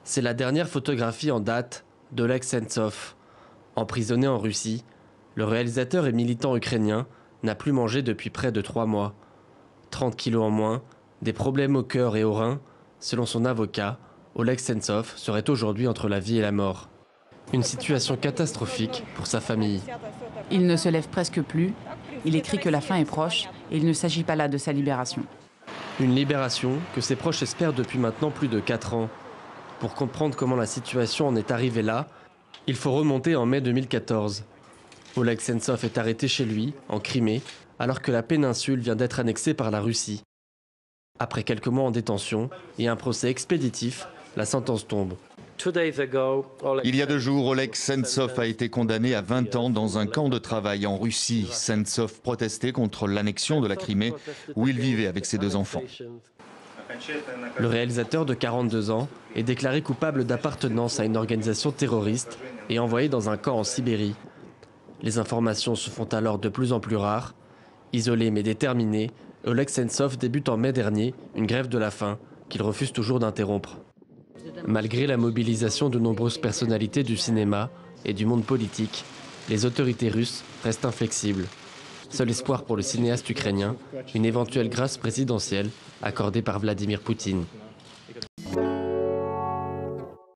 C'est la dernière photographie en date d'Oleg Sentsov. Emprisonné en Russie, le réalisateur et militant ukrainien n'a plus mangé depuis près de 3 mois. 30 kilos en moins, des problèmes au cœur et aux reins. Selon son avocat, Oleg Sentsov serait aujourd'hui entre la vie et la mort. Une situation catastrophique pour sa famille. Il ne se lève presque plus. Il écrit que la fin est proche et il ne s'agit pas là de sa libération. Une libération que ses proches espèrent depuis maintenant plus de 4 ans. Pour comprendre comment la situation en est arrivée là, il faut remonter en mai 2014. Oleg Sentsov est arrêté chez lui, en Crimée, alors que la péninsule vient d'être annexée par la Russie. Après quelques mois en détention et un procès expéditif, la sentence tombe. Il y a 2 jours, Oleg Sentsov a été condamné à 20 ans dans un camp de travail en Russie. Sentsov protestait contre l'annexion de la Crimée, où il vivait avec ses 2 enfants. Le réalisateur de 42 ans est déclaré coupable d'appartenance à une organisation terroriste et envoyé dans un camp en Sibérie. Les informations se font alors de plus en plus rares. Isolé mais déterminé, Oleg Sentsov débute en mai dernier une grève de la faim qu'il refuse toujours d'interrompre. Malgré la mobilisation de nombreuses personnalités du cinéma et du monde politique, les autorités russes restent inflexibles. Seul espoir pour le cinéaste ukrainien, une éventuelle grâce présidentielle accordée par Vladimir Poutine.